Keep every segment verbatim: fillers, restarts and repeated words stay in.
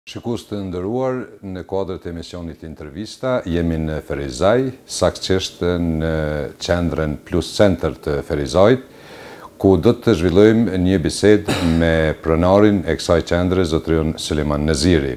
Shikues të nderuar, në kuadër të emisionit intervista, jemi në Ferizaj, saktësisht në qendrën Plus Center të Ferizajt, ku do të zhvillojmë një bisedë me pronarin e kësaj qendre, zotërion Suleman Neziri.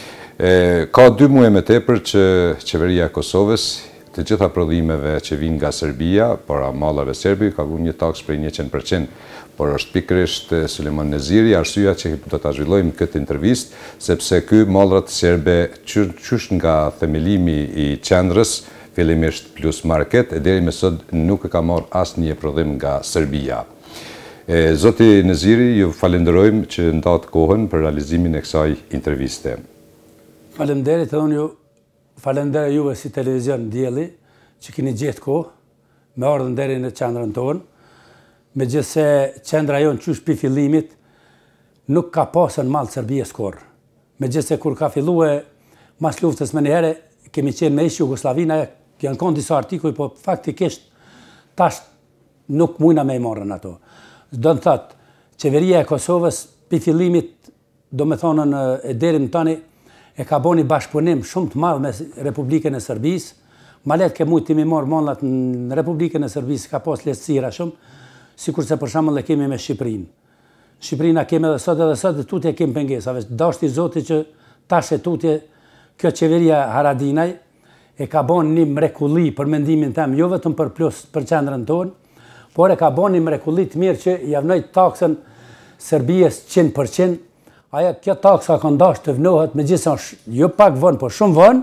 E, ka dy muaj më tepër që qeveria e Kosovës, të gjitha prodhimeve që vinë nga Serbia, para mallrave serbi, ka vënë një taks prej njëqind përqind, por është pikërisht Suleman Neziri, arsyeja që do ta zhvillojmë këtë intervistë, sepse ky mallrat serbe qysh nga themelimi i qendrës, fillimisht Plus Market, e deri më sot nuk e ka marrë asnjë prodhim nga Serbia. E, Zoti Neziri, ju falenderojmë që ndatë kohën për realizimin e kësaj interviste. Falenderit edhe unë ju, falenderoj juve si televizion Dielli, që keni gjetë kohë, me ardhën deri në qendrën tonë, me gjithse qendra jonë qysh pi fillimit, nuk ka pasën malë Serbia skorë. Me gjithse kur ka fillu e mas luftës me njëhere, kemi qenë me ishë Jugoslavina, janë konë disa artikuj, po faktikisht tash nuk mujna me i morën ato. Do në thëtë, qeveria e Kosovës, pi fillimit, do me thonën e deri në tani, e ka bo një bashkëpunim shumë të madhë me Republikën e Serbisë, ma letë ke mujtë ti mi morë mollat në Republikën e Serbisë, ka pas lehtësira shumë, si kurse për shembull e kemi me Shqiprinë. Shqiprina kemi edhe sot edhe sot, dhe tutje kemi pengesave. Dashti Zoti që tash e tutje, kjo qeveria Haradinaj, e ka bon një mrekulli për mendimin tem, jo vetëm për plus për qendrën tonë, por e ka bon një mrekulli të mirë që javnoj taksën Serbijës njëqind përqind. Aja, kjo taksa ka ndash të vënohet, me gjithë jo pak vënë, po shumë vënë,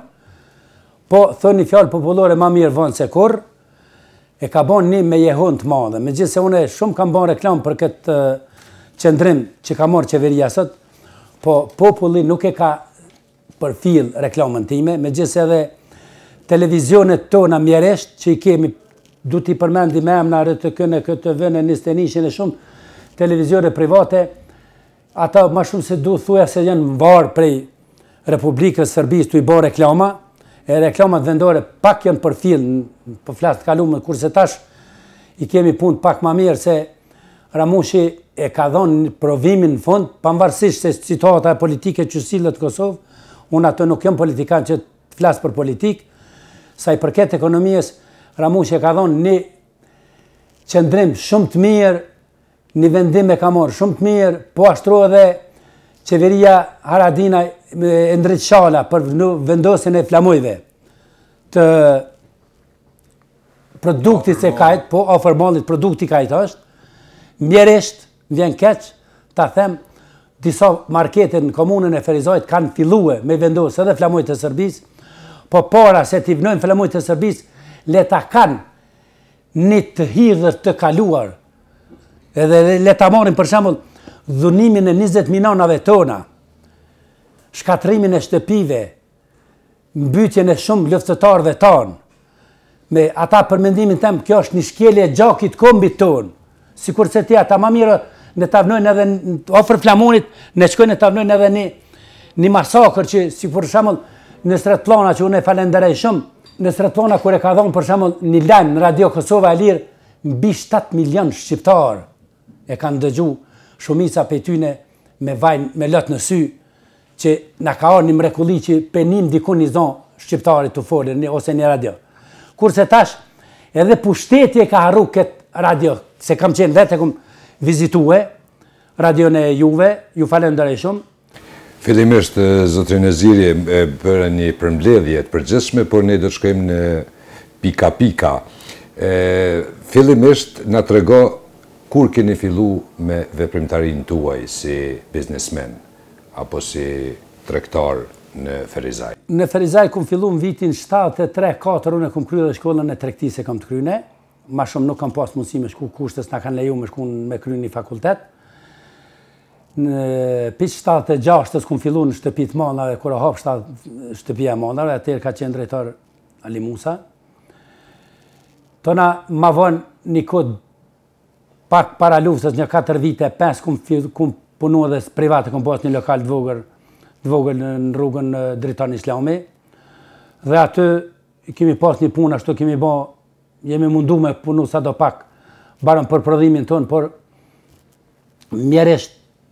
po thënë një fjalë popullore ma mirë vënë se kur, e ka bon një me jehon të madhe. Me gjithë se une shumë kam bon reklam për këtë uh, qendrim që ka morë qeveria sot, po populli nuk e ka përfil reklamën time, me gjithë se edhe televizionet tona mjeresht, që i kemi, du t'i përmendi me emna rëtë këne këtë vënë, njës të nishin e shumë, televizionet private, ata ma shumë se du thuja se janë varë prej Republikës Serbisë të i bo reklama, e reklamat vendore pak janë përfil, për flasë të kalumë, kurse tash i kemi punë pak ma mirë se Ramushi e ka dhonë provimin në fund, pavarësisht se situata e politike që sillet Kosovë, unë ato nuk jam politikan që të flasë për politikë, sa i përket ekonomijës, Ramushi e ka dhonë një qendrim shumë të mirë, një vendim e ka morë shumë të mirë, po ashtro edhe qeveria Haradinaj e ndrit shala për vendosin e flamujve të produktit se kajt, po ofermallit produkti kajt është, mjeresht vjen keq, ta them, disa marketet në komunën e Ferizajt kanë fillue me vendos edhe flamujt e Serbis, po para se t'i vnojnë flamujt e Serbis, le ta kanë një të hidhër të kaluar, edhe le ta marrin për shembull dhunimin e njëzet milionave tona, shkatrimin e shtëpive, mbytjen e shumë luftëtarëve tanë, me ata për mendimin tem, kjo është një shkelje e gjakit kombit tonë, sikur se ti ata ma mirë në tavnojnë edhe ofër flamunit, në shkojnë në tavnojnë edhe një, një masakër që, si për shembull në Stretplana që unë e falenderej shumë, në Stretplana kur e ka dhonë për shembull një lajm në Radio Kosova e Lirë, mbi shtatë milion shqiptarë e kanë dëgju shumica për tyne me vajnë, me lot në sy, që na ka orë një mrekulli që penim dikun një zonë shqiptarit të folën, ose një radio. Kurse tash, edhe pushtetje ka harru këtë radio, se kam qenë vetë e kom vizitue, radion e juve, ju falenderoj shumë. Fillimisht, zotëri Neziri, e bërë një përmbledhje të përgjithshme, por ne do të shkojmë në pika pika. E, fillimisht, na trego kur keni fillu me veprimtarin tuaj si biznesmen, apo si tregtar në Ferizaj? Në Ferizaj kum fillu në vitin shtatëdhjetë e tre katër, unë e kum kryer dhe shkollën e tregtisë e kam të kryne, ma shumë nuk kam pas mundësi me shku kushtës, na kanë leju me shku me kryer një fakultet. Në pit shtatëdhjetë e gjashtës kum fillu në shtëpi të manave, kur e hap shtëpia e manave, atëherë ka qenë drejtor Ali Musa. Tona ma vonë një kod pak para luftës, një katër vite, pesë, kum punu edhe private, kum pas një lokal të vogël, të vogël në rrugën Dritan Islami. Dhe aty kemi pas një punë, ashtu kemi ba, jemi mundu me punu sa do pak, barën për prodhimin tonë, por mjeresht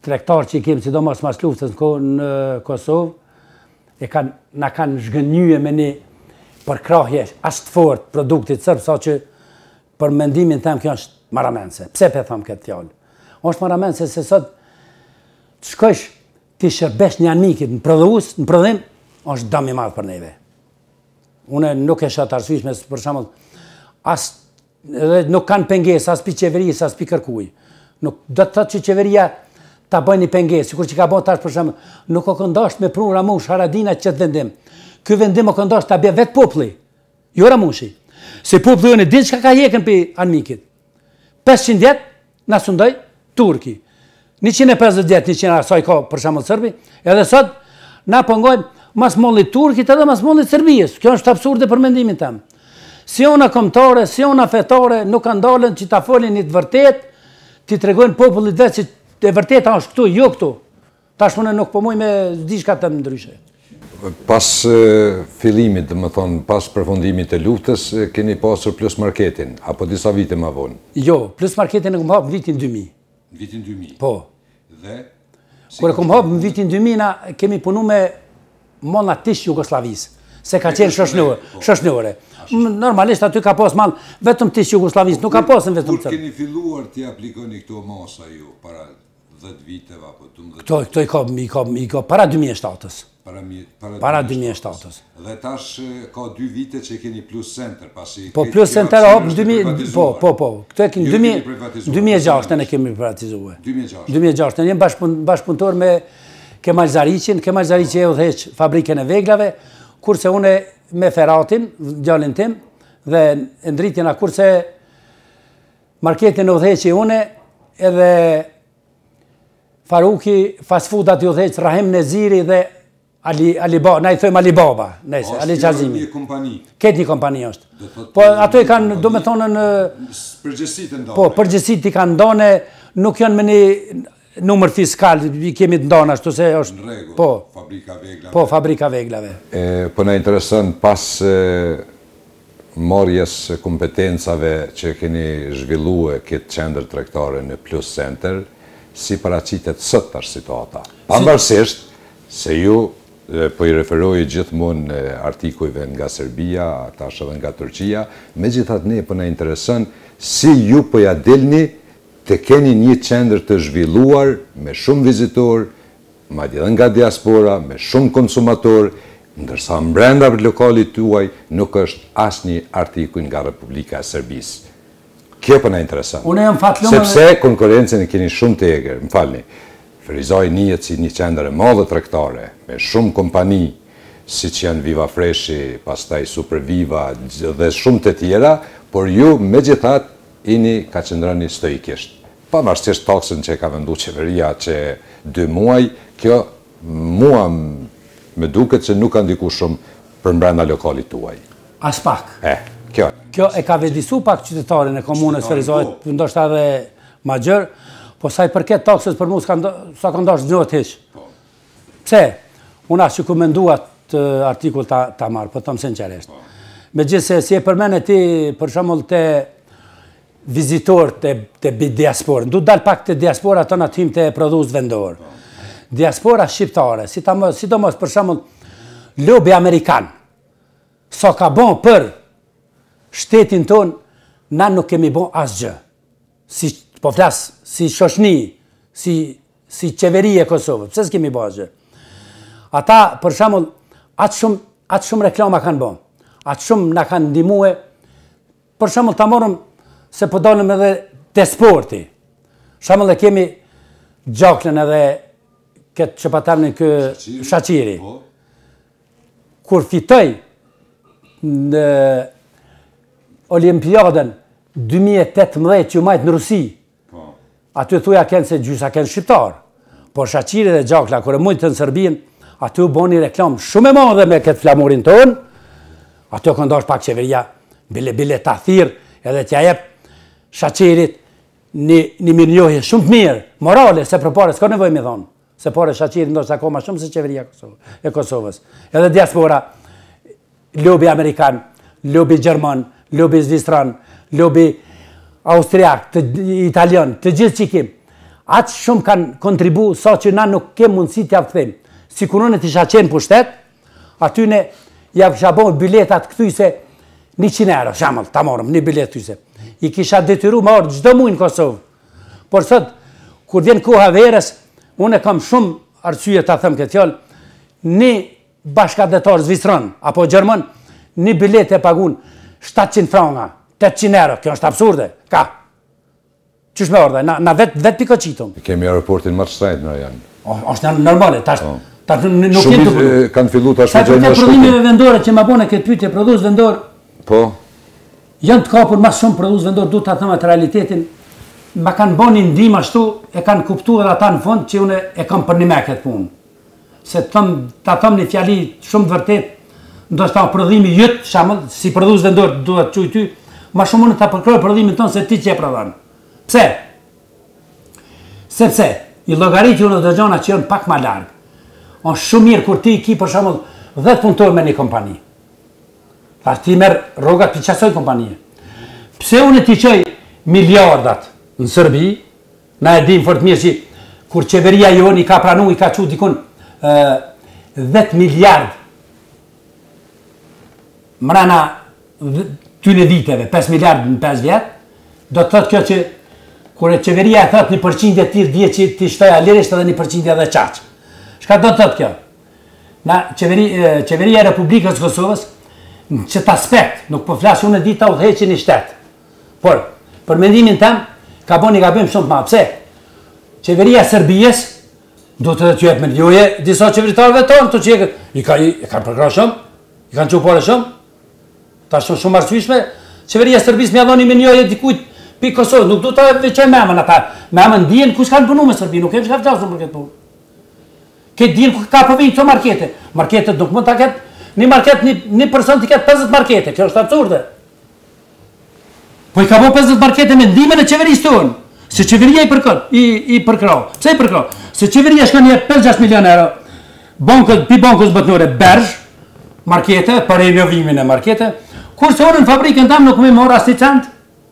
tregtarë që i kemë sidomos mas luftës në Kosovë, e kanë, na kanë zhgënjye me një përkrahje ashtë fort produktit sërbë, sa që për mendimin tem kjo është maramense. Pse pe thamë këtë fjallë? është maramense se sot të shkojsh ti shërbesh një anmikit në prodhues, në prodhim, është dëm i madh për neve. Unë nuk e shoh të arsyeshme, për shembull, as edhe nuk kanë pengesë as pi qeverisë, as pi kërkuj. Nuk do të thotë që qeveria ta bëjë një pengesë, sikur që ka bën tash për shembull, nuk o këndosht me prunë Ramush Haradina që të vendim. Ky vendim o këndosht ta bë vet populli, jo Ramushi. Se populli unë dinë çka ka hekën pi anmikit. pesëqind vjet na sundoi turki. njëqind e pesëdhjetë vjet, njëqind asaj ka për shembull serbi, edhe sot na pengojmë mas mollit turkit edhe mas mollit Serbisë. Kjo është absurde për mendimin tim. Si ona kombëtare, si ona fetare nuk kanë dalën që ta folin të vërtet, ti tregojnë popullit vetë që e vërteta është këtu, jo këtu. Tash unë nuk po muj me diçka të ndryshe. Pas fillimit, dhe më thonë, pas përfundimit të luftës, keni pasur plus marketin, apo disa vite ma vonë? Jo, plus marketin e kom hapë në vitin dy mijë. Në vitin dy mijë? Po. Dhe? Kër e kom hapë në vitin dy mijë, na kemi punu me mona tish Jugoslavisë, se ka qenë shoshnore. Normalisht aty ka pas malë vetëm tish Jugoslavisë, nuk ka pasën vetëm tërë. Kur keni filluar t'i aplikoni këto masa ju, para dhjetë viteve, apo dëmbëdhjetë? Këto i ka, i ka para dy mijë e shtatës. Para dy mijë e shtatës. Dhe tash ka dy vite që keni plus center, pasi... Po, plus center hapë në dy mijë, po, po, po. Këto e keni dy mijë e gjashtën e kemi privatizuar. dy mijë e gjashtën. dy mijë e gjashtën. Jem bashkëpunëtor me Kemal Zariqin, Kemal Zariqi e udheq fabrikën e veglave, kurse une me Feratin, djalin tim, dhe ndritin a kurse marketin e udheqi une, edhe Faruki, fast foodat i udheq Rahim Neziri dhe Alibaba, na i thojmë Alibaba, nëjse, Ali Qazimi. Një kompani. Ketë një kompani është. Po ato i kanë, do me thonë në... Përgjësit e ndone. Po, përgjësit i kanë ndone, nuk janë me një numër fiskal, i kemi të ndonë ashtu se është... Në regu, po, fabrika veglave. Po, fabrika veglave. Po në interesën pas marrjes kompetencave që keni zhvillu e këtë qendër tregtare në Plus Center, si paraqitet sot tash situata. Pavarësisht se ju po i referoj gjithmonë artikujve nga Serbia, tash edhe nga Turqia, megjithatë ne po na intereson si ju po ja dilni të keni një qendër të zhvilluar me shumë vizitor, madje edhe nga diaspora, me shumë konsumator, ndërsa brenda lokalit tuaj nuk është asnjë artikuj nga Republika e Serbisë. Kjo po na intereson. Unë jam fatlum. Sepse konkurrencën e keni shumë të egër, më falni. Ferizaj njihet si një qendër e madhe tregtare, me shumë kompani, si që janë Viva Freshi, pastaj Super Viva dhe shumë të tjera, por ju me gjithat ini ka qëndroni stoikisht. Pavarësisht taksën që ka vendu qeveria që dy muaj, kjo mua me duket që nuk ka ndiku shumë për brenda lokalit tuaj. As pak. E, kjo. Kjo e ka vedisu pak qytetarin e komunës Ferizajt, ndoshta edhe ma gjërë, po sa i përket taksës për mu sa ka ndosh zhjohet heq. Pse? Unë asë që ku menduat të artikull ta marë, po të më sinqeresht. Me gjithse, si e përmene ti, për shembull të vizitor të diasporë, ndu dal pak të diaspora të në tim të prodhues vendor. Diaspora shqiptare, si do mos për shembull lobi Amerikan, sa ka bon për shtetin ton, na nuk kemi bon asgjë. Si po flas, si shoshni, si qeveri e Kosovë, pse s'kemi bon asgjë? Ata, për shembull, atë shumë reklama kanë bon, atë shumë na kanë ndihmue, për shembull ta morëm se po dalëm edhe te sporti. Shembull e kemi Gjaklën edhe këtë që patamnin kë Shaqiri. Kur fitoj në Olimpiadën dy mijë e tetëmbëdhjetë që u majtë në Rusi, aty thuja kënë se gjysa kënë shqiptar. Por Shaqiri dhe Gjakla, kër e mujtë në Serbin, aty u boni reklam shumë e madhe me këtë flamurin tonë, aty o këndosh pak qeveria, bile bile ta thirë, edhe t'ja jep Shaqirit një mirënjohje shumë të mirë, morale, se për pare, s'ka nevoj me thonë, se pare Shaqiri ndoshta ka ma shumë se qeveria e Kosovës. Edhe diaspora, lobi Amerikan, lobi Gjerman, lobi Zvistran, lobi Austriak, Italian, të gjithë që kim, Atë shumë kanë kontribu, sa që na nuk kemë mundësi t'ja këthim. Si kur unë t'isha qenë pushtet, aty ne ja kisha bon biletat këthyse njëqind euro, shamëll, ta morëm, një bilet këthyse. I kisha detyru ma orë gjdo mujë në Kosovë. Por sot, kur vjen koha verës, unë e kam shumë arsye ta them këtë fjallë, një bashkadetar Zvicron, apo Gjerman, një bilet e pagun shtatëqind franga, tetëqind euro, kjo është absurde, ka. Qysh me ordhe, na, na vetë vet piko qitëm. Kemi aeroportin më të shtrenjtë në janë. është normale, tash, Oh. tash nuk jenë të Shumë përdu. kanë fillu tash Sa me gjejnë përket më prodhimeve shpejt. vendore që ma bone këtë pyetje, prodhues vendor, Po, janë të kapur mas shumë prodhues vendor, du të them atë realitetin, ma kanë boni ndim ashtu, e kanë kuptu edhe ata në fund që une e kam për një me këtë punë. Se të thëm, ta them një fjali shumë të vërtet, ndoshta prodhimi jëtë, shamëll, si prodhues vendor duhet të quj ty, ma shumë unë ta përkroj prodhimin tonë se ti që e prodhon. Pse? Sepse, i llogarit unë do gjona që janë pak ma largë. Është shumë mirë kur ti i ki për shembull dhjetë punëtor me një kompani. Tash ti merr rrogat për qasoj kompanie. Pse unë ti qoj miliardat në Serbi, na e dim fort mirë që kur qeveria jonë i ka pranu, i ka qu dikun dhjetë miliard mrena tyne viteve, pesë miliard në pesë vjetë, do të thotë kjo që kur e qeveria e thotë një përqindje tjirë dje që ti shtoja lirisht edhe një përqindje dhe qaqë. Shka do të thotë kjo? Na qeveri, qeveria e Republikës Kosovës, në qëtë aspekt, nuk po flasë unë e dita u dheqin i shtetë. Por, për mendimin tem, ka bo një gabim shumë të ma. Pse? Qeveria e Serbijës, do të dhe të jepë me ljoje, disa qeveritarëve tonë, të që i, ka, i, i kanë përkra shumë, i kanë qupore shumë, ta shumë shumë arsyshme, qeveria e Serbijës me adhoni me ljoje dikujt pi Kosovë, nuk du të veqoj me amën ata. Me amën dijen kush kanë punu me Serbi, nuk kemë që ka fqasën për këtë punë. Këtë dijen ka përvijnë këto markete. Marketet nuk mund të ketë, një market, një, një person të ketë pesëdhjetë markete, kjo është absurde. Po i ka bo pesëdhjetë markete me ndimin e qeverisë tonë, se qeveria i përkën, i, i përkrau. Pse i përkrau? Se qeveria shka një pesë gjashtë milion euro, bankët, pi bankës botnore Bergj, markete, për renovimin e markete, kurse unë në fabrikën tam nuk me mora asnjë cent.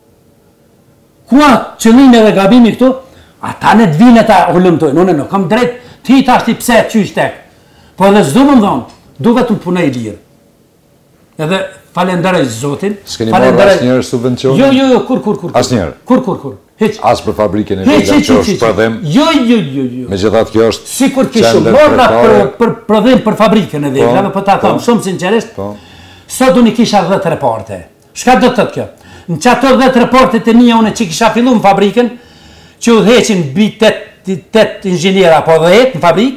Kua qëllimi dhe gabimi këtu, ata në të vinë ta ullëmtojnë, unë nuk kam drejt, ti ta shti pse qysh tek. Po edhe zdo më ndonë, duke të më punaj lirë. Edhe falenderoj Zotin. S'keni marrë asnjëherë subvencione? Jo, jo, jo, kur, kur, kur. Asnjëherë? Kur, kur, kur. Hiq. As për fabrikën e Vega që është prodhim? Jo, jo, jo, jo. Megjithatë kjo është si kur kishu morna për, për prodhim për fabrikën e Vega, po ta thom shumë sinqerisht, sot unë i kisha dhjetë reparte. Shka do të thotë kjo? Në që ato dhjetë reportet e mija une që kisha fillu në fabrikën, që u dheqin bi tetë inxhiniera apo dhjetë në fabrikë,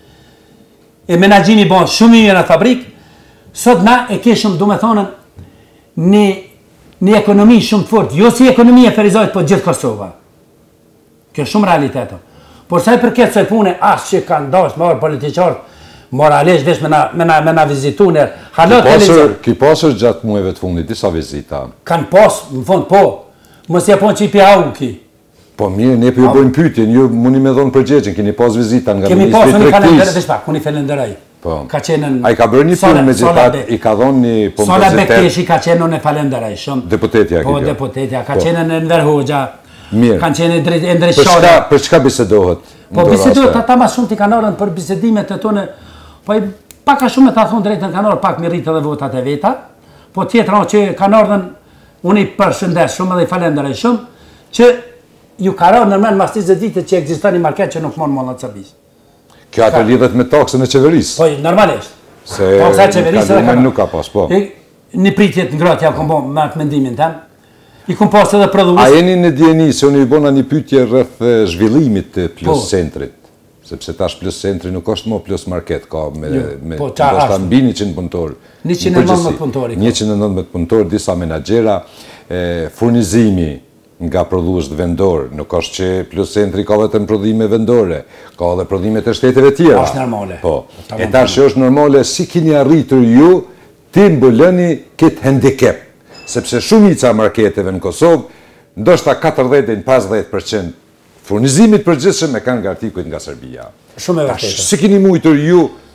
e menagjimi bon shumë i në fabrikë, sot na e keshëm, du me thonën, një, një ekonomi shumë të fort, jo si ekonomi e Ferizajt, po gjithë Kosova. Kjo shumë realiteto. Por sa i përket soj pune, asë që kanë dash më orë politiqarë, moralisht vesh me na, me na, me na vizitu në halot televizion. Ki pasër gjatë muajve të fundit, disa vizita? Kanë pas, në fund, po. Mos ja pon që i pja uki. Po mirë, ne për ju bojnë pytjen, ju muni me dhonë përgjegjën, keni pas vizita nga Kemi Ministri pas, unë i falenderaj, Tregtisë. vesh pak, unë i falenderaj. Po. Ka qenë në... A i ka bërë një film me gjithat, i ka dhonë një Sola pompozitet. Bekteshi ka qenë unë e falenderaj shumë. Deputetja Po, kjo. deputetja, ka qenë në Enver Hoxha. Mirë. Kanë qenë Për ndrejshore. çka, për çka bisedohet? Po bisedohet ata ma shumë t'i kanë orën për bisedimet e tone, po i paka shumë e ta thonë drejtën kanë orë pak me rritë edhe votat e veta, po tjetra që kanë orën, unë i përshëndes shumë edhe i falenderoj shumë, që ju ka rarë nërmen mas njëzet vite që ekziston një market që nuk mon mon në Serbisë. Kjo ato lidhet me taksën e qeverisë. Po, normalisht. Se Taksa e qeverisë edhe kalumen nuk ka pas, po. Një pritjet në gratë ja kom bo me atë mendimin tem. I kom pas edhe A prodhues. jeni në djeni se unë i bona një pytje rrëth zhvillimit të plus centrit? Sepse tash plus centri nuk është mo plus market, ka me, me po, qa ndoshta ashtë. mbi njëqind punëtor. njëqind e nëntëmbëdhjetë punëtori, ka. njëqind e nëntëmbëdhjetë punëtor, disa menaxhera, e, furnizimi nga prodhues vendor, nuk është që plus centri ka vetëm prodhime vendore, ka edhe prodhime të shteteve tjera. Është normale. Po. E tash që është normale, si kini arritur ju ti mbuloni këtë handicap, sepse shumica marketeve në Kosovë, ndoshta katërdhjetë deri në pesëdhjetë përqind furnizimit përgjithshëm e kanë nga artikuj nga Serbia. Shumë e Tash, vërtetë. si kini mujtur ju,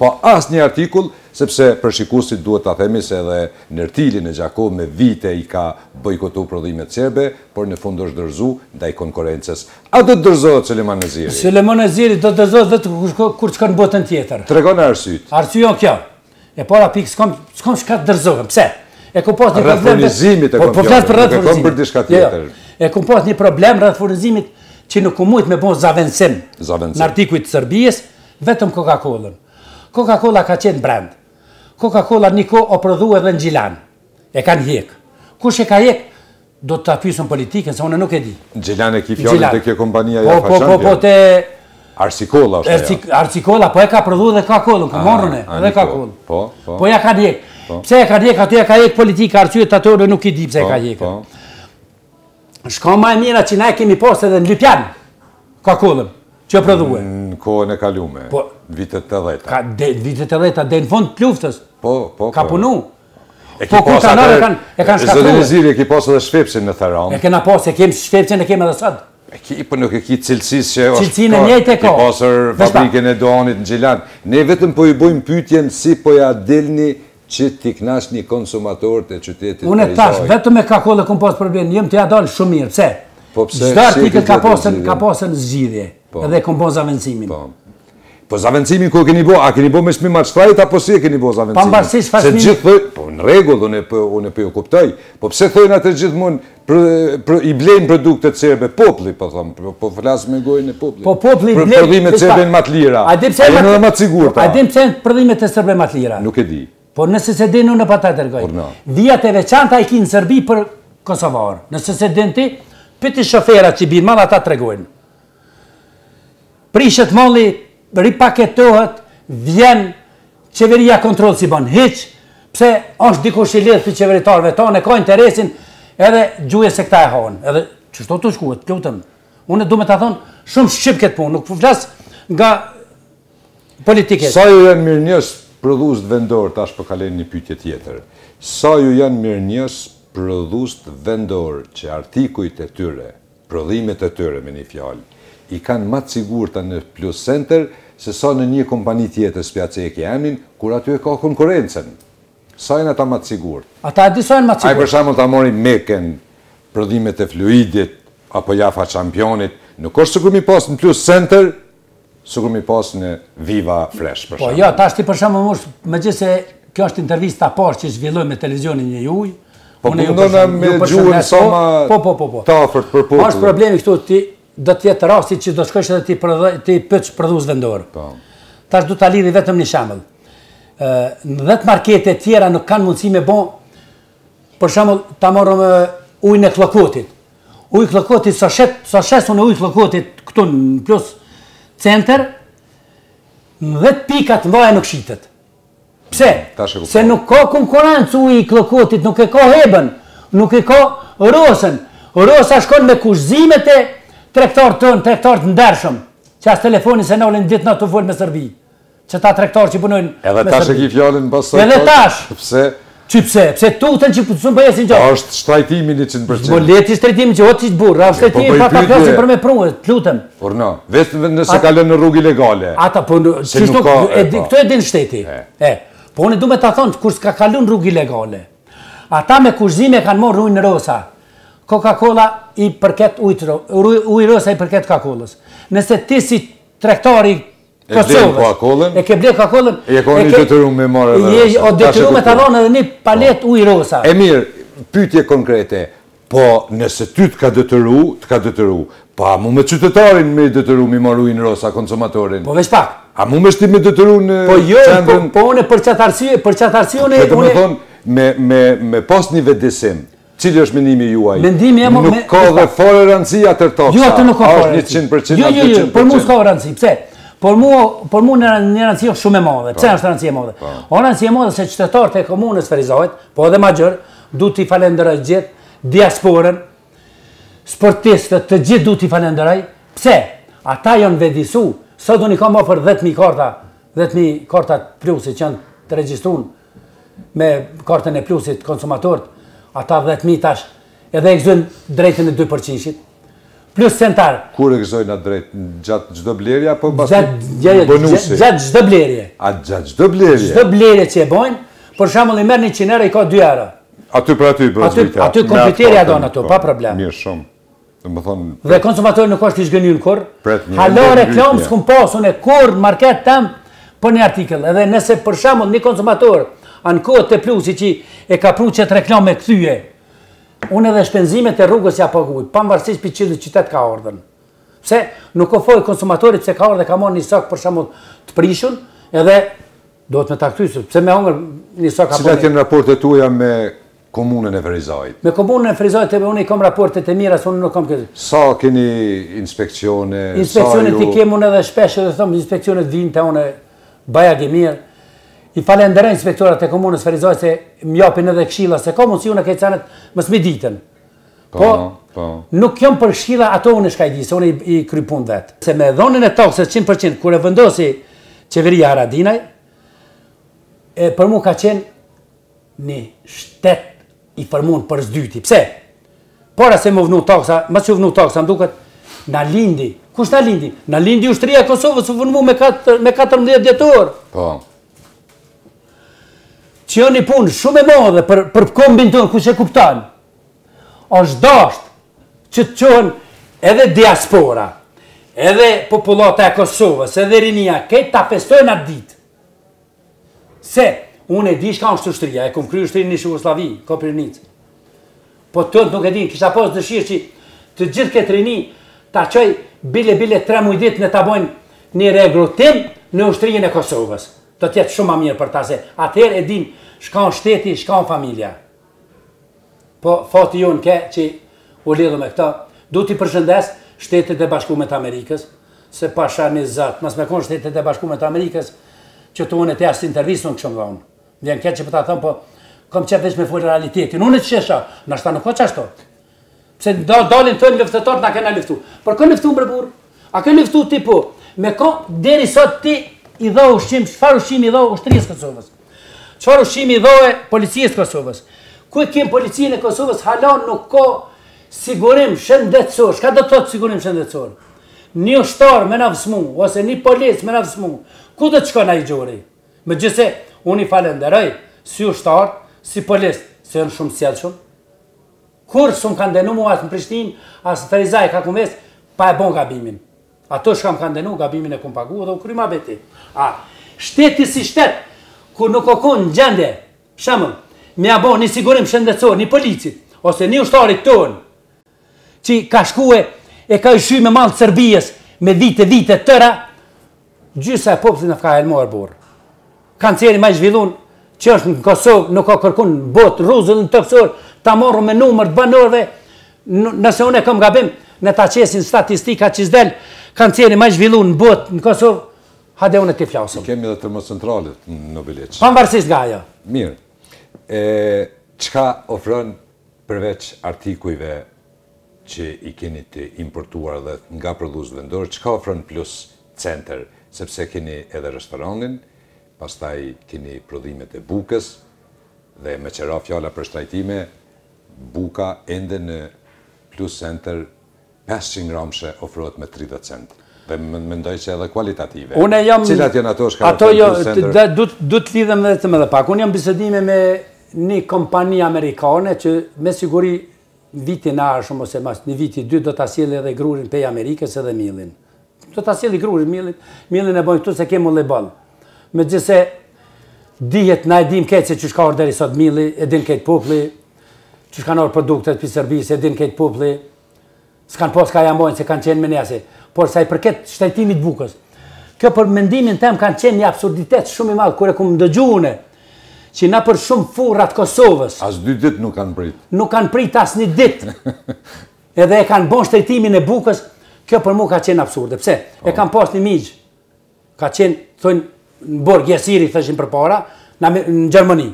Po asë një artikull, sepse përshikusit duhet ta themi se edhe Nërtili në Gjako me vite i ka bojkotu prodhimet serbe, por në fund është dërzu ndaj konkurencës. A do të dërzohet Suleman Neziri? Suleman Neziri do të dërzohet vetë kur çka në botën tjetër. Tregon arsyet. Arsyeon kjo. E para pikë s'kam s'kam çka të dërzohem. Pse? E ku pas një problem. Furnizimit e po po flas për rreth furnizimit. për diçka tjetër. E ku pas një problem rreth furnizimit që nuk u mujt me bon zavencim. Zavencim. Në artikujt të Serbisë vetëm Coca-Colën. Coca-Cola ka qenë brand. Coca-Cola një kohë o prodhu edhe në Gjilan. E kanë hjek. Kush e ka hjek, do të ta pyesën politikën, se unë nuk e di. Gjilan e ki fjallin të kjo kompania po, ja po, po, po, te... Arsikola është Arsi, Arsikola, po e ka prodhu edhe Coca-Colën, ka morrën e, edhe Coca-Colën. Po, po. Po ja ka hjek. Pse e ka hjek, aty e ka hjek politika, arsyet atore nuk i di pse e ka hjek. Shka ma e mira që na e kemi pas edhe në Lypjan, Coca-Colën, që e prodhuhe. Në kohën e kalume, vitet të dheta. Vitet të dheta, dhe në fund të luftës. Po, po, ka punu. E ki pas atër, Zoti Neziri e ki pas edhe shvepsin në Tharan. E kena pas, e kemë shvepsin e kemë edhe sot. E ki, për nuk e ki cilësis që është cilësin e njëjtë e ka. Ki pasër fabrikën e Doanit në Gjilan. Ne vetëm po i bojmë pyetjen si po ja delni që t'i knashni konsumatorët e qytetit. Unë e tash, vetëm me Coca-Cola kom pas problem, jem t'ja dalë shumë mirë, pse? Po pse? Çdo artikël ka pasën, ka pasën zgjidhje, edhe kom bon zavencimin. Po zavencimin ku e keni bo, a keni bo me shmim atë shtrajt, apo si e keni bo zavencimin? Pambarësisht fashmin... Se gjithë thëj, po në regull, unë e për ju kuptoj, po pse thëjnë atë gjithë mund, i blejnë produktet serbe, popli, po thëmë, po flasë me gojnë e popli. Po popli blejnë... Prodhimet serbe në matë lira, a jenë edhe matë sigur, ta? A dim pse prodhimet e serbe matë lira? Nuk e di. Po nëse se din unë pa ta tërgoj. Vijat e veçanta i ki në Serbi për Kosovar. Nëse se din ti, pëti shoferat që binë malë ata të regojnë. Prishet malli, ripaketohet, vjen qeveria kontrol si banë hiq, pse është dikush i lidhë për qeveritarve tonë, e ka interesin edhe gjuje se këta e hanë. Edhe që shto të shkuhet, plutëm. Unë du me të thonë, shumë shqip këtë punë, nuk flasë nga politikës. Sa ju janë mirë njës prodhus të vendor, tash për kalen një pyetje tjetër. Sa ju janë mirë njës prodhus të vendor që artikujt e tyre, prodhimet e tyre me një fjallë, i kanë matë sigurta në Plus Center, se sa në një kompani tjetër spjace e ke emnin, kur aty e ka konkurencen. Sa janë ata matë sigurt? Ata e di sa janë matë sigurt? Ai për shembull ta mori Meken, prodhimet e fluidit, apo Jafa Championit, nuk është sikur mi pas në Plus Center, sikur mi pas në Viva Fresh, për shembull. Po, jo, tash ti për shembull mosh, megjithëse kjo është intervista parë që zhvilloj me televizionin një juj. Po mundona me gjuhën sa ma tafërt për popull. Është problemi këtu ti do të jetë rasti që do shkosh edhe ti ti pyet prodhues vendor. Po. Tash do ta lidhi vetëm një shembull. Ë në dhjetë markete të tjera nuk kanë mundësi me bën për shembull ta marrëm ujin e Kllokotit. Uji i Kllokotit sa shet sa shesun e ujit të Kllokotit këtu në Plus Center në dhjetë pika të mëdha nuk shitet. Pse? Se nuk ka konkurrencë uji i Kllokotit, nuk e ka Hebën, nuk e ka Rosën. Rosa shkon me kushzimet e tregtarët tonë, tregtarët ndershëm, që as telefoni se nolin ditë natë të folë me Serbi. Që ta tregtarë që punojnë me Serbi. Edhe tash e ki fjallin pasaj. Edhe tash. Pse? Që pse? Pse tutën që pëtësun për jesin gjohë. është shtrajtimi një qind përqind. Mo leti shtrajtimi që o të qishtë burë, a shtrajtimi pa ta klasin për me pruë, të lutëm. Por no, vetëm nëse kalën në rrugë ilegale. Ata, po, këto e din shteti. Po unë du me ta thonë, kur s'ka kalun rrugë ilegale. Ata me kushzime kanë morë ujnë rosa. Coca-Cola i përket ujë rosa i përket Coca-Colës. Nëse ti si trektari Kosovës, e ke ble Coca-Colën, e ka një detyru me marë edhe rosa. O detyru me ta dhonë edhe një palet ujë rosa. E mirë, pyetje konkrete, po nëse ty të ka detyru, të ka detyru, po a mu me qytetarin me detyru me marë ujnë rosa, konsumatorin? Po veç pak. A mu me shti me detyru në qendrën? Po une për qatë arsye, për qatë arsye une... Këtë me thonë, me pas një vedesim, cili është mendimi juaj? Mendimi e mo... Nuk ka dhe fare rëndësia të toksa. Jo, atë nuk ka fare rëndësia. një qind përqind, jo, jo, jo, për mu s'ka rëndësi, pse? Por mu në një rëndësi shumë e madhe. Pse është rëndësi e madhe? O rëndësi e madhe se qytetarët e komunës Ferizajt, po edhe ma gjërë, du t'i falenderoj gjithë, diasporën, sportistët të gjithë du t'i falenderoj. Pse? Ata janë vedisu. Sot unë i kam ofër dhjetë mijë karta, dhjetë mijë karta plusit që janë të regjistruar me kartën e plusit konsumatorët, ata dhjetë mijë tash edhe e gëzën drejtën e dy përqind. plus centar. Kur e gëzojnë atë drejt? Gjatë gjdo blerje, apo basi Gjatë bonusi? Gjatë gjdo blerje. A gjatë gjdo blerje? Gjdo blerje që e bojnë, për shembull i merr njëqind euro i ka dy euro. Aty për aty, për Aty, aty kompjuterja donë ato, pa problem. Mirë shumë. Dhe më thonë... Dhe konsumatori nuk është i zgënjur kur. Pret një Hala ndër reklam lytje. s'kum pas unë kur në market tem për një artikël. Edhe nëse për shembull një konsumator anë kohët të plusi që e ka pru që të reklam me këthyje, unë edhe shpenzimet e rrugës ja paguaj, pavarësisht për qëllë qytet ka ardhen. Pse nuk ofoj konsumatorit se ka ardhe ka marrë një sak për shembull të prishun, edhe do të me ta kthysë, pse me hongër një sak apo. Cilat janë raportet tuaja me komunën e Ferizajit? Me komunën e Ferizajit unë i kam raportet e mira, se unë nuk kam këtë. Sa keni inspekcione? Inspekcionet i kemë unë edhe shpesh, edhe thëmë, inspekcionet vinë të unë bajag i mirë. I falenderoj inspektorat e komunës Ferizajit se m'japin edhe këshilla, se ka mundësi unë e kejcanet më smi ditën. Po, po. Nuk jam për këshilla ato unë shka i di, se unë i, i krypun vetë. Se me dhonën e taksës qind për qind, kur e vendosi qeveria Haradinaj, e për mu ka qenë një shtet i përmun për zdyti. Pse? Para se më vënu taksa, më që vënu taksa, më duket, na lindi. Kush na lindi? Na lindi ushtria e Kosovës, u vënu me katërmbëdhjetë dhjetor. Po. Që janë një punë shumë e madhe për, për kombin tonë, kush e kuptan. Është dasht që të qohen edhe diaspora, edhe populata e Kosovës, edhe rinia, këtë ta festojnë atë ditë. Se, unë e di shka është ushtria, e kom kry ushtrin një Jugoslavi, Koprivnicë. Po tëndë nuk e din, kisha pas dëshirë që të gjithë këtë rini, ta qoj bile bile tre muj ditë në ta bojnë një regrutim në ushtrinë e Kosovës. Do tjetë shumë ma mirë për ta se atëherë e din shka në shteti, shka në familja. Po fati jonë ke që u lidhë me këta, du t'i përshëndes Shtetet e Bashkuara të Amerikës, se pasha një zatë, mas me konë Shtetet e Bashkuara të Amerikës, që të unë e të jasë intervjisë në këshëm dhonë. Vjen këtë që për ta thëmë, po kom qep veç me folë realitetin, unë e të shesha, nashta nuk o qashto. Pse dalin të në lëftetarë, na kena lëftu. Për kë lëftu më burë? A kë lëftu ti po? Me ko, deri sot ti i dha ushqim, çfarë ushqimi i dha ushtrisë Kosovës? Çfarë ushqimi i dha policisë Kosovës? Ku e kem policinë e Kosovës, hala nuk ka sigurim shëndetësor. Çka do të thotë sigurim shëndetësor? Një ushtar me navsmu, ose një polis me navsmu, ku do të shkon ai gjori? Megjithëse unë i falenderoj si ushtar, si polis, se janë shumë sjellshëm. Kur s'm kanë denu mua as në Prishtinë, as në Ferizaj ka kumes, pa e bon gabimin. Ato shkam kanë denu, gabimin e kum pagu dhe u kryma beti. A, shteti si shtet, ku nuk o konë në gjendje, shemëll, me a bon një sigurim shëndetësor, një policit, ose një ushtarit tonë, që ka shkue e ka i shy me malë të Serbijës, me vite, vite tëra, gjysa e popësit në ka helmojër borë. Kanceri ma i zhvillun, që është në Kosovë, nuk ka kërkun në botë, ruzën në tëpsor, ta morru me numër të banorëve, nëse unë e kam gabim, në ta qesin statistika që zdel, kanceri ma i zhvillun në botë në Kosovë, hade unë e ti flasëm. Kemi dhe termocentralit në Bilic. Pavarësisht nga ajo. Mirë. E, qka ofron përveç artikujve që i keni të importuar dhe nga prodhues vendor, qka ofron plus center, sepse keni edhe restoranin, pastaj keni prodhimet e bukës, dhe me qera fjalla për shtrajtime, buka ende në plus center pesëqind gramshe ofrohet me tridhjetë cent. Dhe më mendoj që edhe kualitative. Unë jam... Cilat janë ato shka ato jo, plus center? Du të lidhem dhe të me dhe pak. Unë jam bisedime me një kompani amerikane që me siguri vitin arshëm ose mas një viti dy do të asili edhe grurin pej Amerikës edhe millin. Do të asili grurin, millin, millin e bojnë këtu se kemë le bal. Me gjithse dihet na e dim këtë se që shka orë deri sot milli, e din këtë popli, që shka orë produktet për Serbisë, e din këtë popli, s'kan pos ka jambojnë se kanë qenë me njëse, por sa i përket shtajtimit bukës. Kjo për mendimin tem kanë qenë një absurditet shumë i madhë, kure ku më dëgjune, që na për shumë furrat Kosovës. As dy dit nuk kanë prit. Nuk kanë prit as një dit. Edhe e kanë bon shtajtimin e bukës, kjo për mu ka qenë absurde. Pse? E kanë pas një migjë, ka qenë, thënë, në Borg Jesiri, thëshin për para, në Gjermani.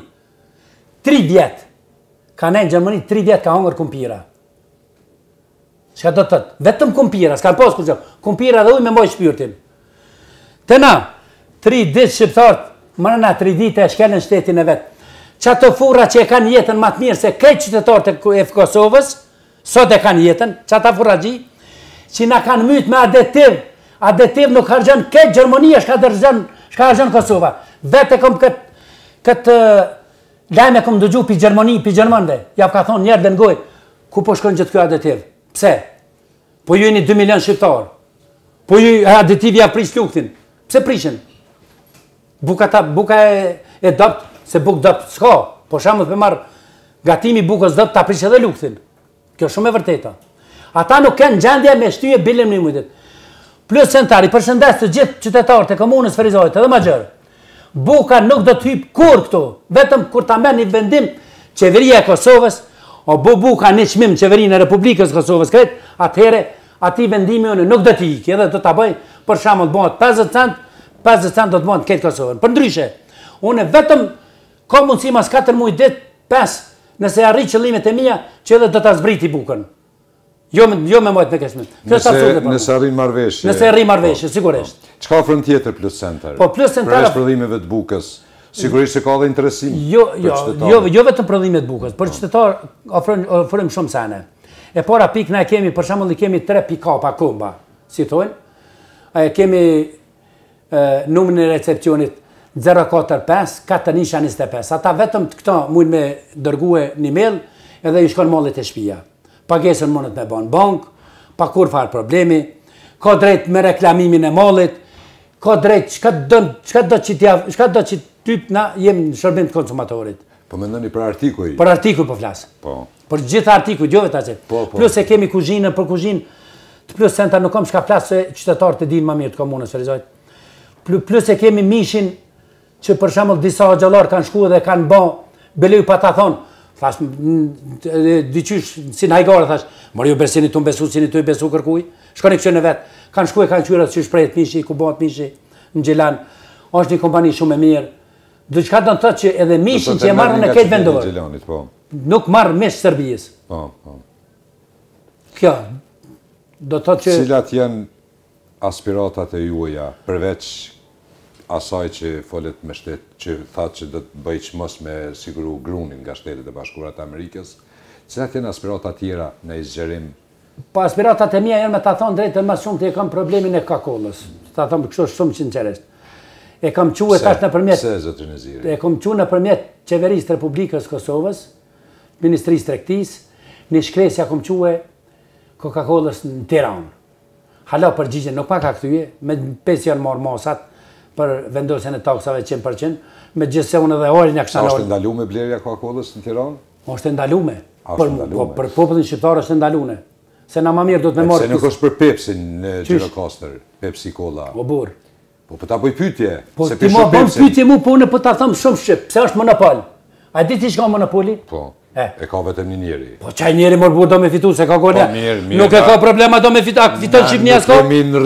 Tri vjetë, ka ne në Gjermani, tri vjetë ka hongër kumpira. Shka do të tëtë, vetëm kumpira, s'kan pas kur gjë, kumpira dhe uj me mboj shpyrtin. Të na, tri ditë shqiptarët, më nëna tri ditë e shkelen shtetin e vetë. Qato furra që e kanë jetën matë mirë se krejt qytetarët e Kosovës, sot e kanë jetën, qata furra gji, që na kanë mytë me aditiv. Aditiv nuk harxhon këtë Gjermania, shka harxhon, shka harxhon Kosova. Vetë e kom këtë, këtë lajme kom dëgju pi Gjermani, pi Gjermanve. Ja ka thonë njerë dhe ngoj, ku po shkon gjithë kjo aditiv? Pse? Po ju jeni dy milion shqiptarë. Po ju aditivi ja prish luktin. Pse prishin? Buka, ta, buka e, e dopt, se buk dopt s'ka. Po shamë të marë gatimi bukës dopt, ta prish edhe luktin. Kjo shumë e vërteta. Ata nuk kanë gjendje me shtyje bilim një mujtit. Plus centari, përshëndes të gjithë qytetarët e komunës Ferizajt edhe ma gjërë. Buka nuk do të hypë kur këtu. Vetëm kur ta merr një vendim qeveria e Kosovës, o bu buka një qmim qeverinë e Republikës Kosovës kretë, atëhere ati vendimi unë nuk do t'i iki, edhe do t'a bëj, për shembull bëhet pesëdhjetë cent, pesëdhjetë cent do të bëhet këtë Kosovën. Për ndryshe, unë vetëm ka mundësi mas katër muaj ditë, pesë, nëse arri qëllimet e mia, që edhe do t'a zbriti bukën. Jo me, jo me mojtë me keshme. Nëse, nëse arri marrëveshje. Nëse arri marrëveshje, sigurisht. Çka ofron tjetër Plus Center? Po Plus Center. Për prodhimeve të bukës. Sigurisht se ka dhe interesim. Jo, jo, jo, jo vetëm prodhimet të bukës, për qytetar ofrojmë shumë sene. E para pikë na kemi, për shembull, kemi tre pick-up komba, si thonë. E kemi e, numrin e recepcionit zero katër pesë katër njëzet e njëzet e pesë. Ata vetëm të këta mund me dërgue një mail edhe i shkon mallet e shtëpia. Pagesën mundet me banë bank, pa kur farë problemi, ka drejt me reklamimin e mallit, ka drejt çka do çka do që t'ja, çka do që typ na jem në shërbim të konsumatorit. Po mendoni për artikuj? Për artikuj po flas. Po. Për gjithë artikuj, jo vetë atë. Po, po. Plus e kemi kuzhinën, për kuzhinë të Plus Center nuk kam çka flas se qytetarët e dinë më mirë të komunës Ferizajt. Plus e kemi mishin që për shembull disa xhallar kanë shkuar dhe kanë bën belej pa ta thonë. Thash, dyqysh, si në hajgare, thash, mërë ju besini të më besu, si një të i besu kërkuj, shkoni këtë në vetë, kanë shkuj, kanë qyra që shprejt mishi, ku bëhat mishi, në Gjilan, është një kompani shumë e mirë, dhe qëka do në të që edhe mishin që e marrë në këtë vendovër, nuk marrë mish Serbijës. Kjo, do të që... Cilat janë aspiratat e juaja, përveç asaj që folet me shtetë, që thatë që do të bëjë mos me siguru grunin nga Shtetet e Bashkuara të Amerikës, cilat janë aspiratat tjera në zgjerim? Po aspiratat e mia janë me ta thonë drejtën më shumë të e kam problemin e Coca-Colës. Ta thonë kështu shumë sinqerisht. E kam quë tash nëpërmjet. Se zotrin e Ziri. E kam quë nëpërmjet Qeverisë të Republikës Kosovës, Ministrisë Tregtisë, një shkresja kam quë Coca-Colës në Tiranë. Hala përgjigjen nuk pa ka kthye, me pesë janë marrë masat për vendosjen e taksave cent për cent, me gjithse unë edhe orin ja kësha në orë. A është ndalume blerja Coca-Colës në Tiranë? është ndalume. Për popullin shqiptar është ndalume. Se na më mirë do të me marrë... Se nuk është për Pepsi në Gjirokastër, Pepsi Cola. O burë. Po për ta bëj pytje. Po ti ma bëm pytje mu, po unë për ta thëmë shumë shqip, se është monopol. A di ti shka monopoli? Po. E ka vetëm një njeri. Po qaj njeri mërë burë do me fitu, se ka gone. Nuk e ka problema do me fitu, a fiton Shqipnija s'ka?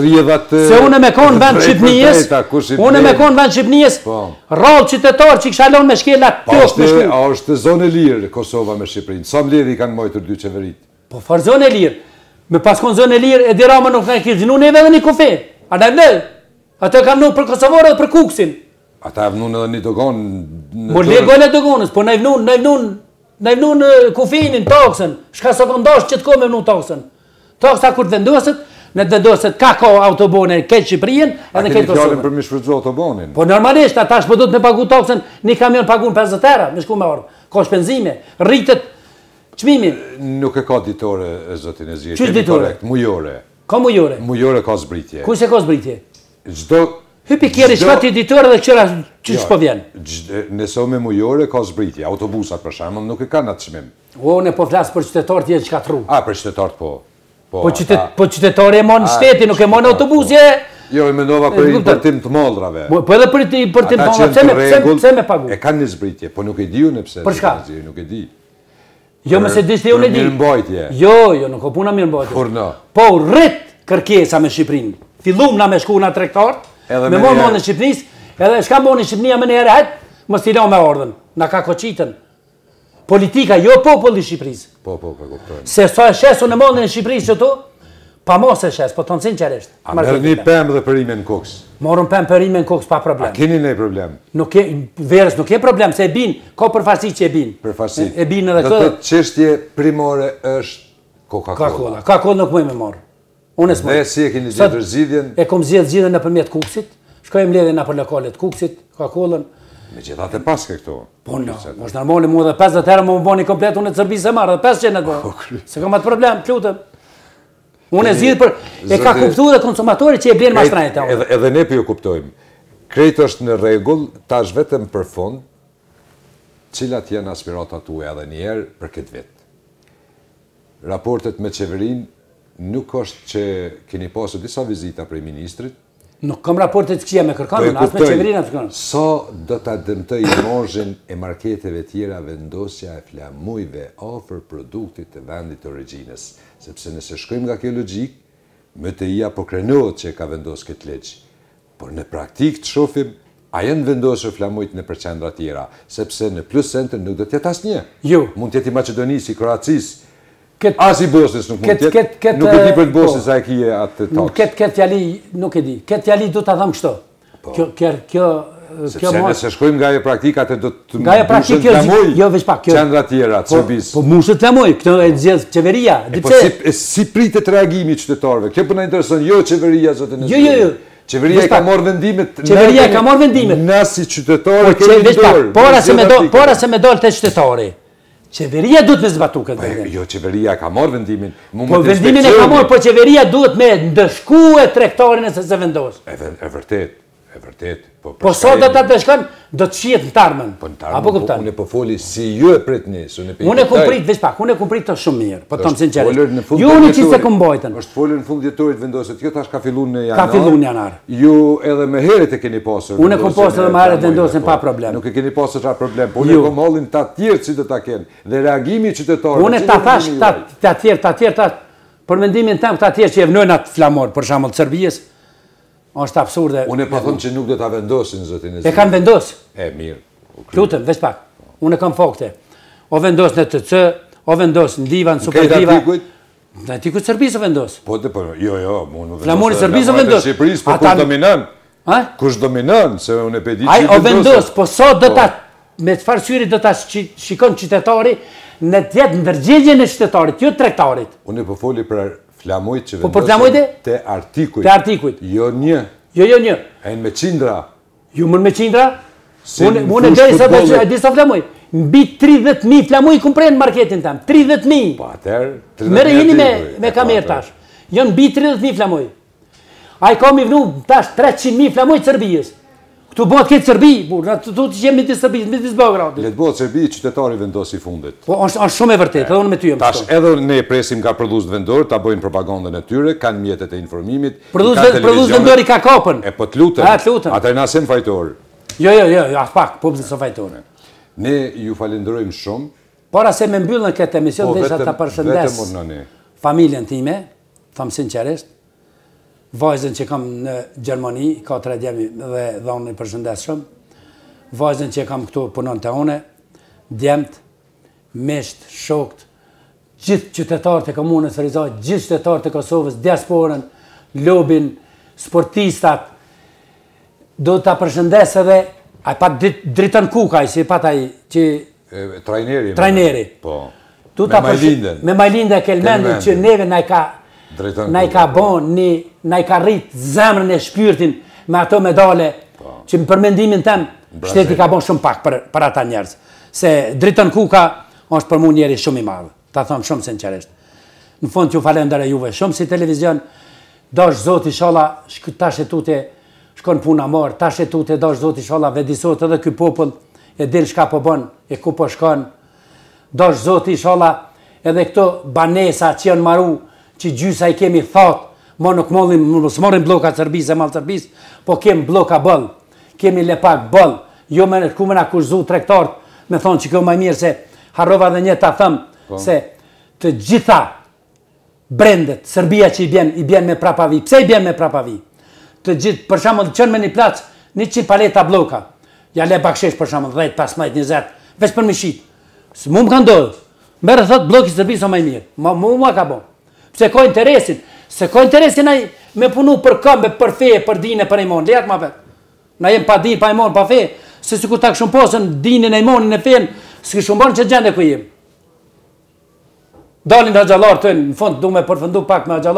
Se une me konë vend Shqipnijës, une me konë vend Shqipnijës, rallë qytetarë që këshalon me shkela tjosh me shku. A është zonë e lirë Kosova me Shqipërinë? Sa mbledhi kanë mojtër dy qeverit? Po farë zonë e lirë. Me pas konë zonë e lirë, e dira më nuk në kërë zinu neve dhe një kufe. A në vlej? Ata kam nuk për Kosovarë dhe për Kuksin. Ata e vnun edhe një dogon... Mo legone dogonës, po në vnun, në vnun... Në vnu në kufinin, taksën, shka së këndash që të ko me vnu taksën. Taksa kur të vendoset, në të vendoset ka ka autobone këtë Shqipërien, edhe këtë Kosovën. A keni fjallin për mi shfrytëzu autobonin? Po normalisht, ata shpo do të me pagu taksën, një kamion pagun pesëdhjetë euro, me shku me orë. Ka shpenzime, rritet qmimi. Nuk e ka ditore, e zotin e Zirë. Qështë ditore? Mujore. Ka mujore? Mujore ka zbritje. Ku se ka zbritje? Gjdo... Hypi kjeri shka ti ditore dhe qëra që shpo vjen. Nëse me mujore ka zbritje, autobusat për shembull nuk e kanë atë çmim. O, ne po flasë për qytetarët jenë shkatru. A, për qytetarët po. Po qytetarë e monë shteti, nuk e monë autobusje. Jo, e mendova për importim të mollrave. Po edhe për importim të mollrave, pse me pagu? E kanë një zbritje, po nuk e di unë pse. Për shka? Nuk e di. Jo, me se dishte unë e di. Për mirëmbajtje. Jo, jo, nuk o puna mirëmbajtje. Kur në? Po, rrit kërkesa me Shqipërinë. Fillum na me shku na tregtar. Me morë monë në Shqipëris, edhe shka morë në Shqipënia më njëherë hajtë, më stilo me ardhen, na ka koqitën. Politika, jo populli Shqipëris. Po, po, po, po. Se sa e shesu në monë në Shqipëris që tu, pa mos e shes, po të nësin qeresht. A mërë një pëmë dhe përime në koks? Morën pëmë përime në koks pa problem. A keni ne problem? Nuk e, verës nuk e problem, se e bin, ka përfasi që e bin. Përfasi. E bin edhe këtë. Dhe të qështje primore është Coca-Cola. Coca-Cola nuk mëj me morë. Unë s'mund. Dhe si e keni gjetur zgjidhjen? E kom zgjedhur zgjidhjen nëpërmjet Kuksit. Shkojmë ledhe na për lokalet Kuksit, Coca-Colën. Megjithatë pas ke këto. Po no, është normale mua edhe pesëdhjetë herë më bëni komplet unë të servise marr, edhe pesëqind e do. Se kam atë problem, lutem. Unë e zgjidh për e ka kuptuar edhe konsumatori që e blen mashtrat. Edhe edhe ne po ju kuptojmë. Krejt është në rregull, tash vetëm për fond, cilat janë aspiratat tuaja edhe një herë për këtë vit. Raportet me qeverinë nuk është që keni pasur disa vizita prej ministrit. Nuk kam raportet që jam e kërkon, as me qeverinë as kërkon. Sa do ta dëmtojë margjen e marketeve tjera vendosja e flamujve afër produktit të vendit të origjinës, sepse nëse shkojmë nga kjo logjik, M T I-a po krenohet që ka vendosur këtë ligj. Por në praktikë të shohim a janë vendosur flamujt në përqendra tjera, sepse në Plus Center nuk do të jetë asnjë. Jo. Mund të jetë i Maqedonisë, i Kroacisë, as i Bosnjës nuk mund të jetë. Nuk e di për të Bosnjës sa e kije atë taks. Këtë këtë fjali nuk e di. Këtë fjali do ta them kështu. Kjo kjo kjo kjo mos. Sepse nëse shkojmë nga ajo praktika atë do të nga ajo praktikë jo veç pak kjo. Qendra tjera të Serbisë. Po mushet flamoj, këtë e zgjedh qeveria. Di pse? Po si si pritet reagimi i qytetarëve? Kjo po na intereson, jo qeveria zotë në. Jo jo jo. Qeveria ka marrë vendimet. Qeveria ka marrë vendimet. Na si qytetarë kemi dorë. Pora se me dol, pora se me dol te qytetari. Qeveria duhet me zbatu këtë vendim. Jo, qeveria ka marrë vendimin. Po vendimin e ka marrë, po qeveria duhet me ndëshkue tregtarin e se se vendos. E vërtet, e vërtet. Po so do ta dëshkon, do të shihet në tarmën. Po në tarmën, unë po foli si ju e pritni. Unë e kumprit, veç pak, unë e kumprit të shumë mirë, po tonë sinqerisht. Ju unë që se kumbojtën. Është folur në fund dhjetorit vendoset, kjo tash ka filluar në janar. Ka filluar në janar. Ju edhe më herët e keni pasur. Unë e kom pasur edhe më herët vendosen pa problem. Nuk e keni pasur çfarë problem, po unë kom hollin ta tjerë si do ta kenë. Dhe reagimi i qytetarëve. Unë ta thash ta tjerë, ta tjerë, për mendimin tim ta tjerë që e vnojnë atë flamor, për shembull të Serbisë. Është absurde. Unë e po them që nuk do ta vendosin zotin e zi. E kanë vendos. E mirë. Lutem, veç pak. Unë kam fakte. O vendos në T C, o vendos në Livan, Superliga. Në tikut Serbisë vendos. Po të po, jo, jo, unë vendos. Flamuri Serbisë vendos. Shqipërisë, po kush dominon? Ha? Kush dominon? Se unë e pe di që vendos. Ai o vendos, po sot do ta me çfarë syri do ta shikon qytetari në të jetë ndërgjegjen e qytetarit, jo tregtarit. Unë po foli për flamujt që po për flamujt te artikujt. Te artikujt. Jo një. Jo jo një. Ai me qindra. Ju më me qindra? Unë unë deri sa të di sa flamuj. Mbi tridhjetë mijë flamuj kumpren marketin tam. tridhjetë mijë. Po atëherë tridhjetë mijë. Merë jeni me me kamerë tash. Janë mbi tridhjetë mijë flamuj. Ai ka mi vnu tash treqind mijë flamuj të Serbisë. Këtu bëhet këtë Serbi, burr, na tu të jemi të Serbisë, me të Beogradit. Le të bëhet Serbi, qytetari vendosi fundit. Po është është shumë e vërtetë, edhe unë me ty jam. Tash edhe ne presim nga prodhues vendor ta bëjnë propagandën e tyre, kanë mjetet e informimit. Prodhues prodhues vendori ka kapën. E po të lutem. A të lutem. Ata na sen fajtor. Jo, jo, jo, as pak, po pse fajtor. Ne ju falenderojmë shumë. Para se me mbyllën këtë emision, desha ta përshëndes familjen time, them sinqerisht. Vajzën që kam në Gjermani, katër djemi dhe dhonë i përshëndeshëm. Vajzën që kam këtu punon të une, djemt, misht, shokt, gjithë qytetarët e komunës Ferizaj, gjithë qytetarët e Kosovës, diasporën, lobin, sportistat. Do të përshëndes edhe, a pa dritën kukaj, si pa taj që... Trajneri. Trajneri. Po. Me Majlinden. Me Majlinden e Kelmendin që neve na i ka... Na i ka bon, na i ka rrit zemrën e shpyrtin me ato medale, që më përmendimin tem, shteti ka bon shumë pak për ata njerëz. Se Dritën Kuka është për mu njeri shumë i madhë, ta thonë shumë sinqerisht. Në fund që u falendere juve shumë si televizion, dash zoti shala, tash e tute shkon puna marë, tash e tute dash zoti shala, vedisot edhe ky popull, e din shka po bon, e ku po shkon, dash zoti shala, edhe këto banesa që janë maru, që gjysa i kemi thot, ma nuk mollim, së morim bloka Serbisë e malë Serbisë, po kemi bloka bëll, kemi lepak bëll, jo me ku me na kushzu tregtarët, me thonë që kjo maj mirë se harrova dhe një ta thëmë, se të gjitha brendet, Serbia që i bjen, i bjen me prapavi, pse i bjen me prapavi? Të gjithë, për shamë të qënë me një placë, një qitë paleta bloka, ja le bakshesh për shamë dhjetë, pesëmbëdhjetë, njëzet, veç për mishit, së mu më ka ndodhë, mërë thot bloki Serbisë o maj mirë, mu ma ka bon. Se ka interesin, se ka interesin me punu për këmbe, për feje, për dine, për imon, lejat ma vetë. Na jem pa din, pa imon, pa feje, se si ku ta këshum posën dinin e imonin e fejen, s'ki shumë banë që gjende ku jem. Dalin dhe gjallar të në fund, du me përfëndu pak me gjallar,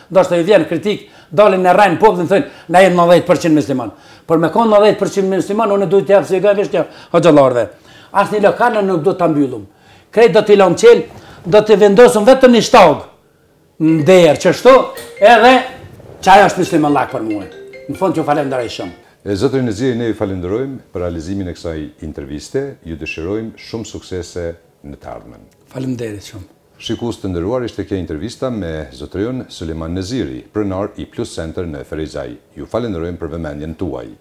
ndoshta ju vjen kritik, dalin në rajnë popullin, thënë, na jenë nëntëdhjetë përqind musliman. Por me konë nëntëdhjetë përqind musliman, unë duhet të japë se gajve shtja hoxhallarëve. Asnjë lokale nuk do ta mbyllum. Krejt do t'i lëm qel, do t'i vendosëm vetëm një shtag në derë, qështu, edhe qaj është musliman lak për mua. Në fund që falenderoj shumë. Zotëri Neziri, ne ju falenderojmë për realizimin e kësaj interviste, ju dëshirojmë shumë suksese në të ardhmen. Faleminderit shumë. Shikues të nderuar, ishte kjo intervista me zotëriun Suleman Neziri, pronar i Plus Center në Ferizaj. Ju falenderojmë për vëmendjen tuaj.